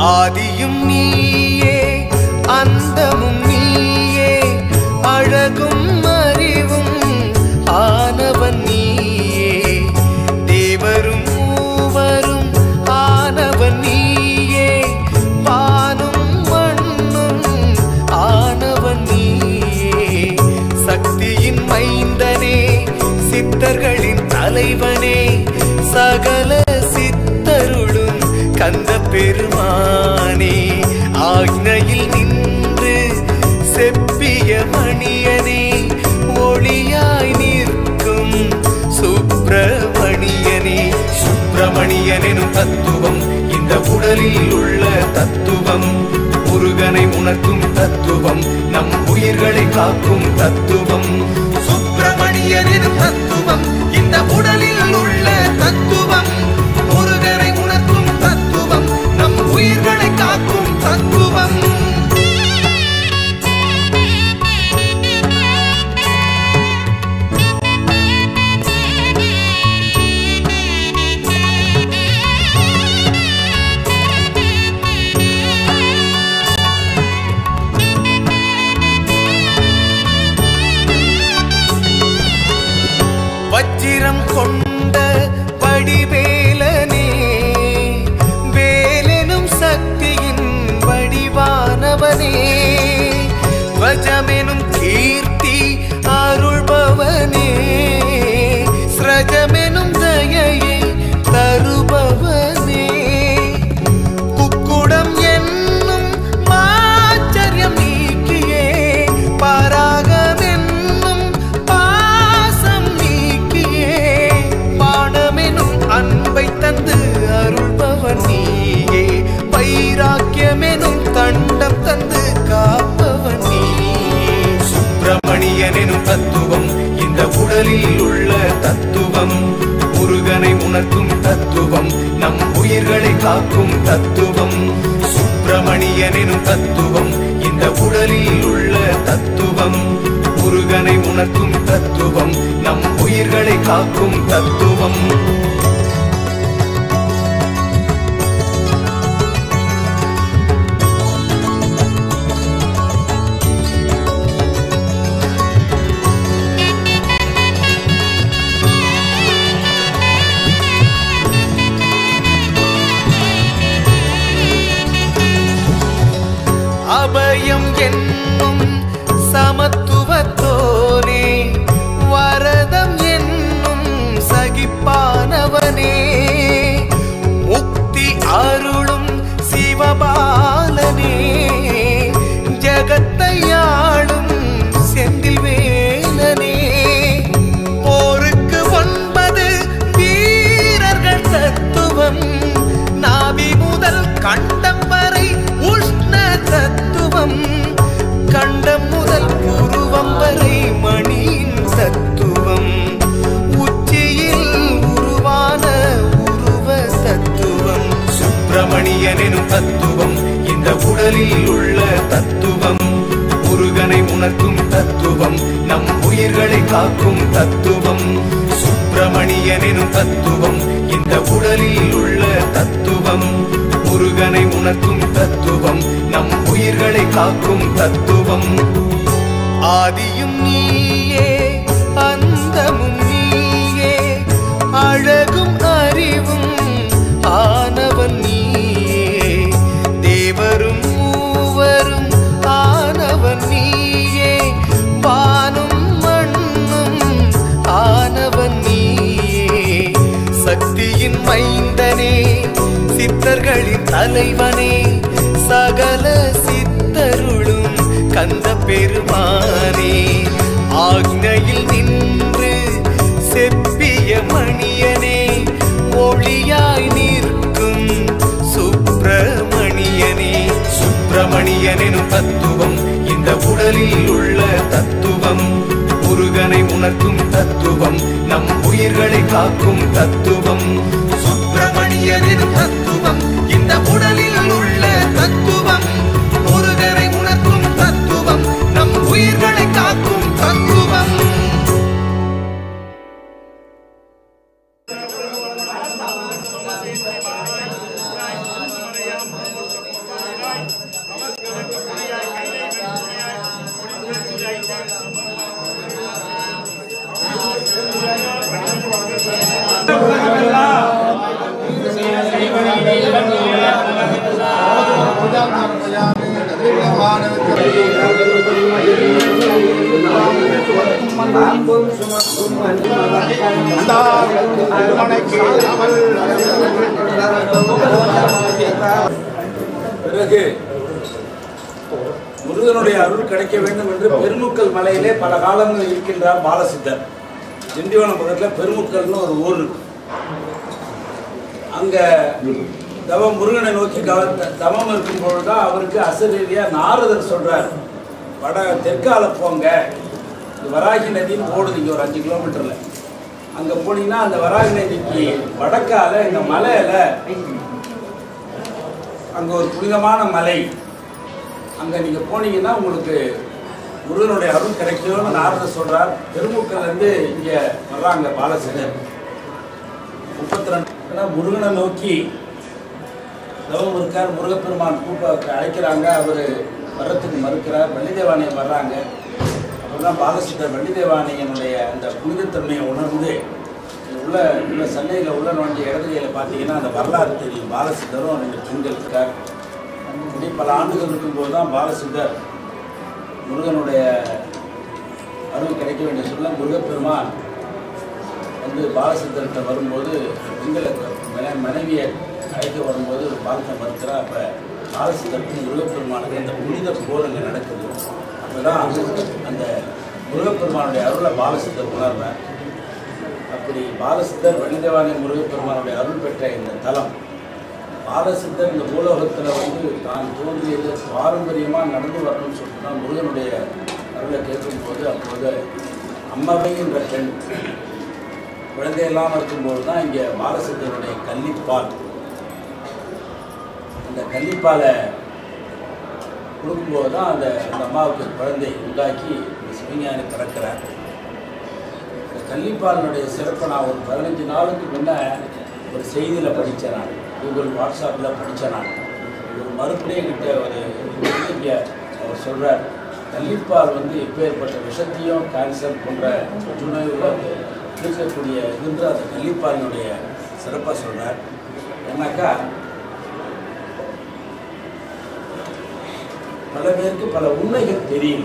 ஆதியும் நீயே அந்தமும் நீயே அழகும் அறிவும் ஆனவன் நீயே தேவரும் மூவரும் ஆனவன் நீயே வானும் மண்ணும் ஆனவன் நீயே சக்தியின் மைந்தனே சித்தர்களின் தலைவனே சகல சித்தருளும் கந்த பெருமானே ஆக்னையில் நின்று செப்பிய மணியனே ஒளியாய் நிற்கும் சுப்பிரமணியனே சுப்பிரமணியனும் தத்துவம் இந்த உடலில் உள்ள தத்துவம் முருகனை உணர்த்தும் தத்துவம் நம் உயிர்களை காக்கும் தத்துவம் சுப்பிரமணியனும் தத்துவம் இந்த உடலில் உள்ள தத்துவம் முருகனை உணர்த்தும் தத்துவம் நம் உயிர்களை காக்கும் தத்துவம் வச்சிரம் கொண்ட வடிவேலனே வேலெனும் சக்தியின் வடிவானவனே வஜமெனும் கீர்த்தி அருள்பவனே ஸ்ரஜமெனும் தயையை தருபவனே குக்குடம் என்னும் மாச்சரியம் நீக்கியே பராகமென்னும் பாசம் நீக்கியே பாடமெனும் அன்பை தந்து அருள்பவன் நீயே வைராக்கியமெனும் தண்டம் தந்து காப்பவன் நீயே சுப்பிரமணியனும் தத்துவம் இந்த உடலில் உள்ள தத்துவம் முருகனை உணர்த்தும் தத்துவம் நம் உயிர்களை காக்கும் தத்துவம் சுப்பிரமணியனும் தத்துவம் இந்த உடலில் உள்ள தத்துவம் முருகனை உணர்த்தும் தத்துவம் நம் உயிர்களை காக்கும் தத்துவம் அபயம் என்னும் சமத்துவத்தோனே வரதம் என்னும் சகிப்பானவனே முக்தி அருளும் சிவபாலனே ஜகத்தையாளும் செந்தில் வேலனே போருக்கு 9 வீரர்கள் தத்துவம் நாவி முதல் கண்டம் வரை உஷ்ண தத்துவம் கண்டம் முதல் உருவம் வரை மணியின் தத்துவம் உச்சியில் உருவான உருவ தத்துவம் சுப்பிரமணியனும் தத்துவம் இந்த உடலில் உள்ள தத்துவம் முருகனை உணர்த்தும் தத்துவம் நம் உயிர்களை காக்கும் தத்துவம் சுப்பிரமணியனும் தத்துவம் இந்த உடலில் உள்ள தத்துவம் முருகனை உணர்த்தும் தத்துவம் நம் உயிர்களை காக்கும் தத்துவம் ஆதியும் நீயே அந்தமும் நீயே அழகும் அறிவும் ஆனவன் நீயே தேவரும் மூவரும் ஆனவன் நீயே வானும் மண்ணும் ஆனவன் நீயே சக்தியின் மைந்தனே சித்தர்களின் தலைவனே சகல சித்தருளும் கந்த பெருமானே ஆக்னையில் நின்று செப்பிய மணியனே ஒளியாய் நிற்கும் சுப்பிரமணியனே சுப்பிரமணியனும் தத்துவம் இந்த உடலில் உள்ள தத்துவம் முருகனை உணர்த்தும் தத்துவம் நம் உயிர்களை காக்கும் தத்துவம் சுப்பிரமணியனும் தத்துவம் இந்த உடலில் உள்ள தத்துவம் முருகனை உணர்த்தும் தத்துவம் நம் உயிர்களை காக்கும் தத்துவம் பிறகு முருகனுடைய அருள் கிடைக்க வேண்டும் என்று பெருமுக்கல் மலையிலே பல காலங்கள் இருக்கின்றார் பாலசித்தர். திண்டிவனம் பக்கத்தில் பெருமுக்கல்னு ஒரு ஊர் இருக்கு. அங்க தவம் முருகனை நோக்கி தவம் இருக்கும் பொழுதுதான் அவருக்கு அசரீதியா நாரதர் சொல்றார், வட தெற்கால போங்க, வராகி நதின்னு போடுது இங்க ஒரு 5 கிலோமீட்டர்ல. அங்க போனீங்கன்னா அந்த வராகி நதிக்கு வடக்கால இந்த மலையில அங்க ஒரு புனிதமான மலை, அங்க நீங்க போனீங்கன்னா உங்களுக்கு முருகனுடைய அருள் கிடைக்கும்னு நாரதர் சொல்றார். பெருமுக்கல்ல இருந்து இங்க வர்றாங்க பாலசித்தர். 32 முருகனை நோக்கி தவம் இருக்கார். முருகப்பெருமான் கூட்ட அழைக்கிறாங்க, அவர் வர்றதுக்கு மறுக்கிறார். வள்ளிதேவானியம் வர்றாங்க. அப்புறம் பாலசித்தர் வள்ளிதேவானியனுடைய அந்த புனிதத்தன்மையை உணர்ந்து உள்ள சந்தையில் உள்ள நோண்டிய இடதுகையில் பார்த்தீங்கன்னா அந்த வரலாறு தெரியும். பாலசித்தரும் 2 பெண்கள் இருக்கார். இப்படி பல ஆண்டுகள் இருக்கும்போது தான் பாலசித்தர் முருகனுடைய அருள் கிடைக்க வேண்டிய சொல்ல முருகப்பெருமான் வந்து பாலசித்தர்கிட்ட வரும்போது பெண்களை மனைவியை அழைக்க வரும்போது வாழ்க்கை மறுக்கிறா. அப்போ பாலசித்தருக்கு முருகப்பெருமானுக்கு அந்த புனித போர் அங்கே நடக்குது. அப்போதான் அந்த முருகப்பெருமானுடைய அருளை பாலசித்தர் உணர்றார். அப்படி பாலசித்தர் வள்ளிதேவானிய முருகப்பெருமானுடைய அருள் பெற்ற இந்த தலம் பாலசித்தர் இந்த பூலோகத்தில் வந்து தான் தோன்றியது பாரம்பரியமாக நடந்து வரணும்னு சொல்லிட்டு தான் முருகனுடைய அருளை கேட்கும்போது அப்போது அம்மாவை என்ற பெண் குழந்தையெல்லாம் இருக்கும்போது தான் இங்கே பாலசித்தருடைய கள்ளிப்பால், அந்த கள்ளிப்பாலை கொடுக்கும்போது தான் அந்த அம்மாவுக்கு குழந்தை உண்டாக்கி சிவஞானி பிறக்கிறார். இந்த கள்ளிப்பாலினுடைய சிறப்பை நான் ஒரு 15 நாளுக்கு முன்னே ஒரு செய்தியில் படித்தேன். நான் கூகுள் வாட்ஸ்அப்பில் படித்தேன். நான் ஒரு மறுபடியும் கிட்ட ஒரு அவர் சொல்கிறார், கள்ளிப்பால் வந்து எப்பேற்பட்ட விஷத்தையும் கேன்சர் போன்ற புற்றுநோய்கள் இருக்கக்கூடிய என்று அந்த கள்ளிப்பாலினுடைய சிறப்பாக சொல்கிறார். ஏன்னாக்கா பல பேருக்கு பல உண்மைகள் தெரியும்.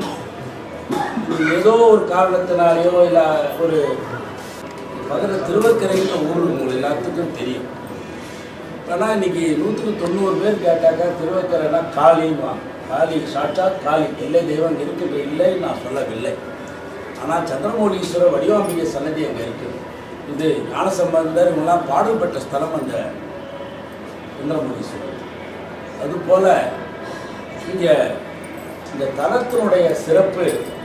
ஏதோ ஒரு காரணத்தினாலேயோ இல்லை ஒரு பக்கத்தில் திருவக்கரைன்னு ஊர் உங்களுக்கு எல்லாத்துக்கும் தெரியும். ஆனால் இன்னைக்கு 190 பேர் கேட்டாக்கா திருவக்கரைனா காளின்வாங்க. காளி சாட்சாத் காளி, எல்லை தெய்வம் இருக்குது, இல்லை நான் சொல்லவில்லை. ஆனால் சந்திரமௌலீஸ்வரர் வடிவாம்பிகை சன்னதி அங்கே இருக்குது. இது ஞானசம்பந்தர் இவங்கெல்லாம் பாடல் பெற்ற ஸ்தலம் அந்த சந்திரமௌலீஸ்வரர். அதுபோல் இங்கே இந்த தலத்தினுடைய சிறப்பு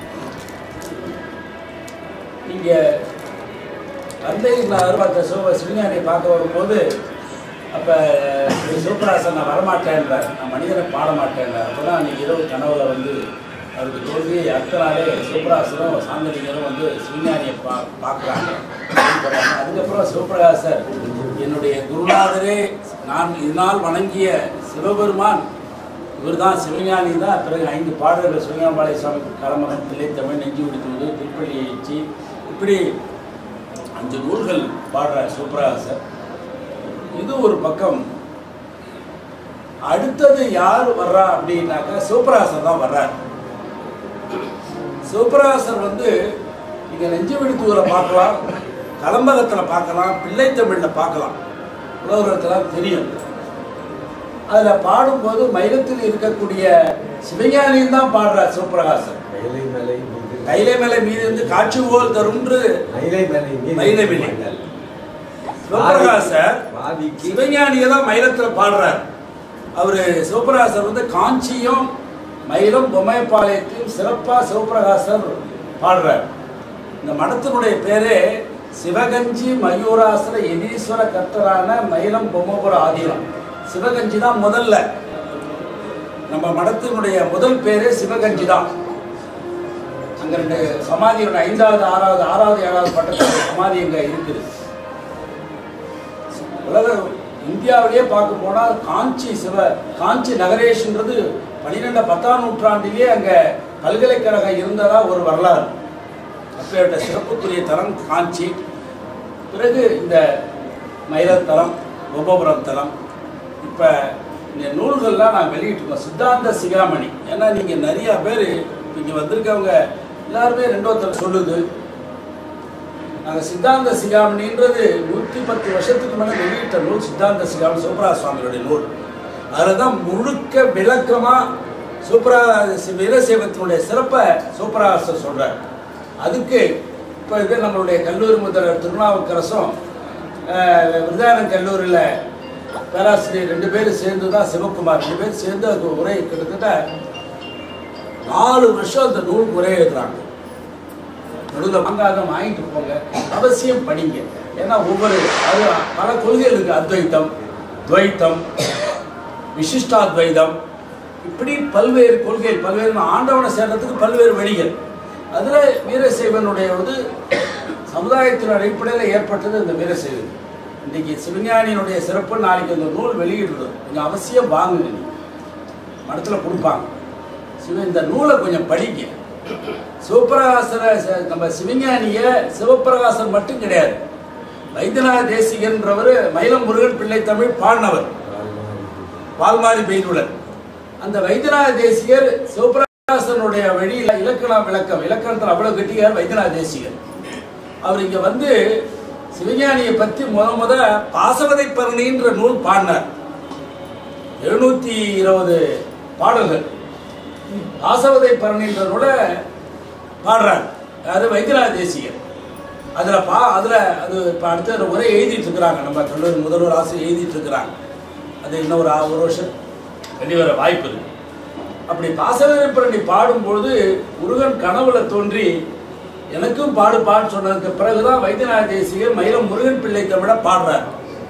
இங்கே அன்றைக்கு சிவஞானியை பார்க்க வரும்போது அப்போ சிவபிராசன் நான் வரமாட்டேன்றார், நான் மனிதனை பாட மாட்டேன்றார். அப்போ தான் அன்றைக்கி இரவு கனவுல வந்து அவருக்கு தோல்வி அடுத்த நாளே சிவபிராசரும் சாந்தலிங்கரும் வந்து சிவஞானியை பார்க்குறாங்க. அதுக்கப்புறம் சிவபிரகாசர் என்னுடைய குருநாதரே, நான் இதனால் வணங்கிய சிவபெருமான் இவர் தான் சிவஞானி தான். பிறகு 5 பாடல்கள் சிவஞானபாளைய சுவாமி கலமகன், தில்லைத்தமிழ், நெஞ்சு விடுத்துவது, திருப்பள்ளி எழுச்சி, இப்படி 5 நூல்கள் பாடுற சிவபிரகாசர். இது ஒரு பக்கம். அடுத்தது யார் வர்றா அப்படின்னாக்கா சிவபிரகாசர் தான் வர்றார். சிவபிரகாசர் வந்து இங்கே நெஞ்சு விடுத்துவரை பார்க்கலாம், கலம்பகத்தில் பார்க்கலாம், பிள்ளைத்தமிழில் பார்க்கலாம், உலகத்தில் தெரியும். அதில் பாடும்போது மயிலத்தில் இருக்கக்கூடிய சிவஞானியும் தான் பாடுறார் சிவபிரகாசர். கைலை மலை மீது இருந்து காட்சி போல் தரும்ன்று மயிலை மலை சிவபிரகாசர் சிவஞானியை தான் மயிலத்தில் பாடுறார். அவரு சிவபிரகாசர் வந்து காஞ்சியும் மயிலும் பொம்மைப்பாளையத்தையும் சிறப்பாக சிவபிரகாசர் பாடுறார். இந்த மடத்தினுடைய பேரே சிவகஞ்சி மயூராசர எதீஸ்வர கர்த்தரான மயிலம் பொம்மபுர ஆதீனம். சிவகஞ்சி தான் முதல்ல, நம்ம மடத்தினுடைய முதல் பேரே சிவகஞ்சி தான். அங்க 2 சமாதியோட 5வது 6வது 7வது பட்டத்தோட சமாதி அங்க இருக்குது. உலக இந்தியாவிலேயே பார்க்க போனால் காஞ்சி நகரேஷ்ன்றது 12-10ஆம் நூற்றாண்டிலேயே அங்க பல்கலைக்கழகம் இருந்ததா ஒரு வரலாறு. அப்பேற்பட்ட சிறப்புக்குரிய தலம் காஞ்சி. பிறகு இந்த மயிலத் தலம், கோபபுரம் தலம். இப்போ இந்த நூல்கள்லாம் நான் வெளியிட்டிருக்கோம். சித்தாந்த சிகாமணி. ஏன்னா நீங்கள் நிறையா பேர் இங்கே வந்திருக்கவங்க எல்லாருமே 2 சொல்லுது, நாங்கள் சித்தாந்த சிகாமணின்றது 110 வருஷத்துக்கு முன்னாடி வெளியிட்ட நூல் சித்தாந்த சிகாமணி சிவபிரகாச சுவாமிகளுடைய நூல். அதில் தான் முழுக்க விளக்கமாக வீரசைவத்தினுடைய சிறப்பை சிவபிரகாசர் சொல்கிறார். அதுக்கு இப்போ இது நம்மளுடைய கல்லூரி முதல்வர் திருநாவுக்கரசும் விருதானந்த கல்லூரியில் பேராசிரியர் 2 பேரும் சேர்ந்து தான் சிவகுமார் 2 பேரும் சேர்ந்து அது உரை கிட்டத்தட்ட 4 வருஷம் அந்த நூல் உரை எழுதுறாங்க. நடுவில் வாங்காத வாங்கிட்டு போங்க, அவசியம் படிங்க. ஏன்னா ஒவ்வொரு அது பல கொள்கைகள் இருக்குது. அத்வைத்தம், துவைத்தம், விசிஷ்டாத்வைதம், இப்படி பல்வேறு கொள்கைகள், பல்வேறு ஆண்டவனை சேர்றதுக்கு பல்வேறு வழிகள். அதில் வீரசைவனுடைய சமுதாயத்தின் அடிப்படையில் ஏற்பட்டது இந்த வீரசைவன். இன்றைக்கி சிவஞானியினுடைய சிறப்பு. நாளைக்கு அந்த நூல் வெளியிடுறது கொஞ்சம் அவசியம் வாங்குங்க. மடத்தில் கொடுப்பாங்க. இந்த நூலை கொஞ்சம் படிங்க. சிவபிரகாசரை நம்ம சிவஞானியை சிவபிரகாசர் மட்டும் கிடையாது, வைத்தியநாத தேசிகன்றவர் மயிலம் முருகன் பிள்ளை தமிழ் பாடினவர், பால்மாரி பெய்துள்ளர். அந்த வைத்தியநாத தேசிகர் சிவபிரகாசனுடைய வழியில் இலக்கணத்தில் அவ்வளவு கட்டியார் வைத்தியநாத தேசிகர். அவர் இங்க வந்து சிவஞானியை பற்றி முத பாசவதை பரணின்ற நூல் பாடினார். 720 பாடல்கள் பாசவதை பரணின்ற நூலை பாடுறார். அது வைத்தியநாத தேசிகர். அதில் அது இப்போ அடுத்த உரை எழுதிட்டு இருக்கிறாங்க. நம்ம கல்லூரி முதல்வர் ஆசிரியர் எழுதிட்டு இருக்கிறாங்க. அது இன்னும் ஒரு வருஷம் வெளிவர வாய்ப்பு இருக்கு. அப்படி பாசவதை பரணி பாடும்பொழுது முருகன் கனவுல தோன்றி எனக்கும் பாடு சொன்னதுக்கு பிறகுதான் வைத்தியநாத தேசிகர் மயிலம் முருகன் பிள்ளை தமிழ பாடுறார்.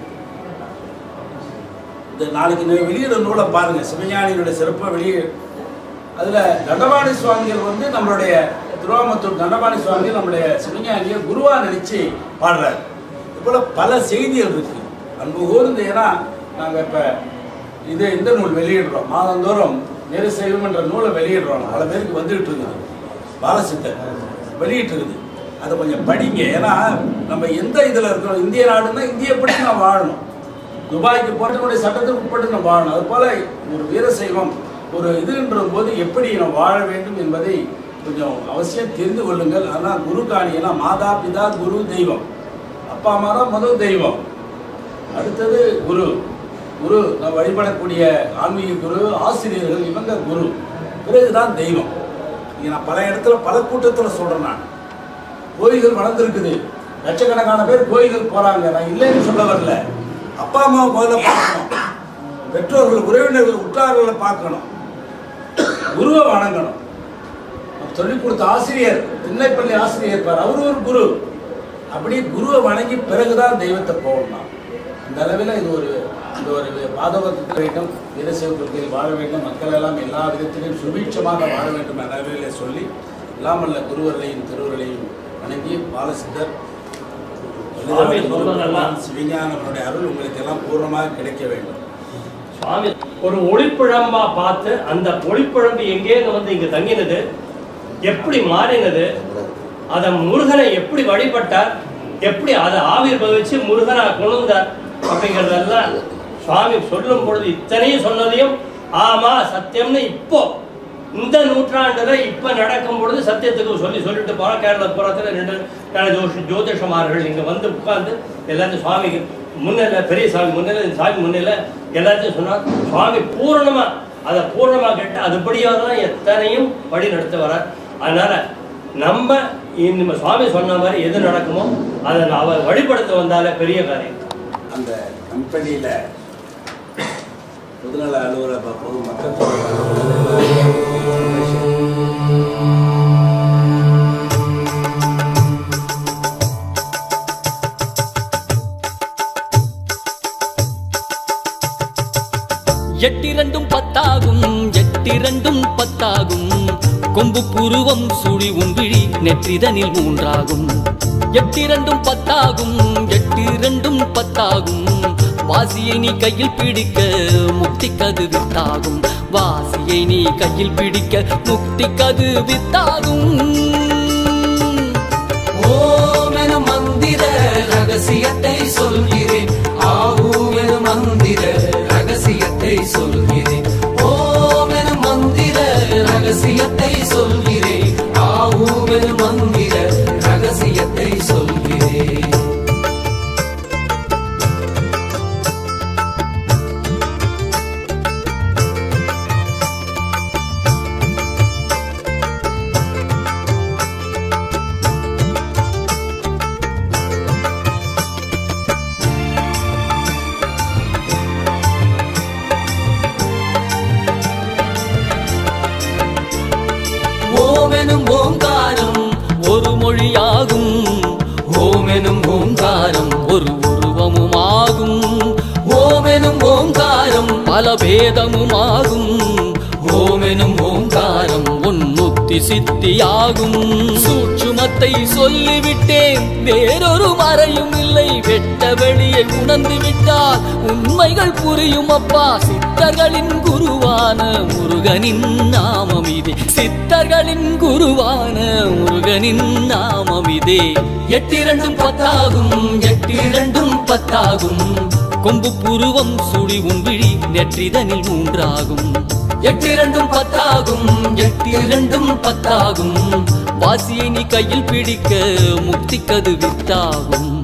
இந்த நாளைக்கு வெளியிட நூலை பாருங்க, சிவஞானியினுடைய சிறப்பை வெளியே. அதில் தண்டபாணி சுவாமிகள் வந்து நம்மளுடைய திருவாமத்தூர் தண்டபாணி சுவாமிகள் நம்மளுடைய சிவஞானியை குருவா நினைச்சு பாடுறார். இது போல பல செய்திகள் இருக்கு. அன்பு கூர்ந்து, ஏன்னா நாங்கள் இப்போ இந்த நூல் வெளியிடுறோம், மாதந்தோறும் வீரசைவம் என்ற நூலை வெளியிடுறோம். பல பேருக்கு வந்துகிட்டு இருக்குது. பாலசித்தர் வெளியிட்டு இருக்குது. அதை கொஞ்சம் படிங்க. ஏன்னா நம்ம எந்த இதில் இருக்கிறோம், இந்திய நாடுன்னா இந்தியப்படி நான் வாழணும், துபாய்க்கு போட்டனுடைய சட்டத்துக்கு உட்பட்டு நான் வாழணும். அது போல ஒரு வீரசைவம் ஒரு இதுன்ற போது எப்படி நாம் வாழ வேண்டும் என்பதை கொஞ்சம் அவசியம் தெரிந்து கொள்ளுங்கள். ஆனால் குரு காணி, ஏன்னா மாதா பிதா குரு தெய்வம், அப்பா அம்மா தான் முதல் தெய்வம், அடுத்தது குரு. குரு நான் வழிபடக்கூடிய ஆன்மீக குரு, ஆசிரியர்கள், இவங்க குரு, பிறகுதான் தெய்வம். நான் பல இடத்துல பல கூட்டத்தில் சொல்கிறேன். நான் கோயில்கள் வளர்ந்துருக்குது, லட்சக்கணக்கான பேர் கோயில்கள் போகிறாங்க. நான் இல்லைன்னு சொல்ல வரல. அப்பா அம்மாவை முதல்ல பார்க்கணும், பெற்றோர்கள், உறவினர்கள், உற்றார்களை பார்க்கணும், குருவை வணங்கணும். சொல்லிக் கொடுத்த ஆசிரியர், திண்ணைப்பள்ளி ஆசிரியர் இருப்பார், அவரு ஒரு குரு. அப்படி குருவை வணங்கி பிறகுதான் தெய்வத்தை போகணும். இந்த அளவில் இது ஒரு பாதவத்துக்கு வேண்டும், வீரசைவ கொள்கையில் வாழ வேண்டும், மக்கள் எல்லாம் எல்லா விதத்திலையும் சுபீட்சமாக வாழ வேண்டும் என்ற அளவில் சொல்லி இல்லாமல்ல குருவர்களையும் திருவர்களையும் வணங்கி பாலசித்தர் சிவஞானவனுடைய அருள் உங்களுக்கு எல்லாம் பூர்ணமாக கிடைக்க வேண்டும். சுவாமி ஒரு ஒளிப்பிழம்பா பார்த்து அந்த ஒளிப்பிழம்பு எங்கேருந்து வந்து இங்க தங்கினது, எப்படி மாறினது, அதை முருகனை எப்படி வழிபட்டார், எப்படி அதை ஆவிர்வவிச்சு முருகனை கொண்டார் அப்படிங்கிறதெல்லாம் சுவாமி சொல்லும் பொழுது இத்தனையும் சொன்னதையும் ஆமா சத்தியம்னு இப்போ இந்த நூற்றாண்டுல இப்ப நடக்கும் பொழுது சத்தியத்துக்கு சொல்லிட்டு போற கேரள புறத்துல 2 ஜோதிஷமார்கள் இங்க வந்து உட்கார்ந்து எல்லாத்தையும் சுவாமிக்கு முன்னில, பெரிய சாமி முன்னில, சாமி முன்னில எல்லாத்தையும் சொன்னார். சுவாமி பூரணமா அதை பூரணமா கேட்டு அதுபடியாக தான் எத்தனையும் வழி நடத்த வர. அதனால நம்ம சுவாமி சொன்ன மாதிரி எது நடக்குமோ அதை அவர் வழிபடுத்த வந்தாலே பெரிய காரியம். அந்த கம்பெனியில பொதுநல அலுவலர் பொது மக்கள் எட்டிரண்டும் பத்தாகும், எட்டிரண்டும் பத்தாகும், கொம்பு புருவம் சுழி உன்விழி நெற்றிதனில் 3ஆகும். எட்டிரண்டும் பத்தாகும், எட்டிரண்டும் பத்தாகும், வாசியை நீ கையில் பிடிக்க முக்திக்கது வித்தாகும். வாசியை நீ கையில் பிடிக்க முக்திக்கது வித்தாகும். ஓம் என மந்திர ரகசியத்தை சொல்கிறேன், ஆவும் என மந்திர ரகசியத்தை சொல்கிறேன். ஓம் என மந்திர ரகசியத்தை சொல்கிறேன், ஆவும் என மந்திர ரகசியத்தை சொல்கிறேன். பல பேதமுமாகும். ஓமெனும் ஓங்காரம் ஒன்னுத்தி சித்தியாகும். சூட்சுமத்தை சொல்லிவிட்டேன், வேறொரு மறையும் இல்லை. வெட்ட வெளியை உணர்ந்து விட்டால் உண்மைகள் புரியும் அப்பா. சித்தர்களின் குருவான முருகனின் நாமம் இதே. சித்தர்களின் குருவான முருகனின் நாமம் இதே. 8 2 10 8 2 10 கொம்பு புருவம் சுழி உன் விழி நெற்றிதனில் 3 8 2 10 8 2 10 வாசியை நீ கையில் பிடிக்க முக்திக்கது வித்தாகும்.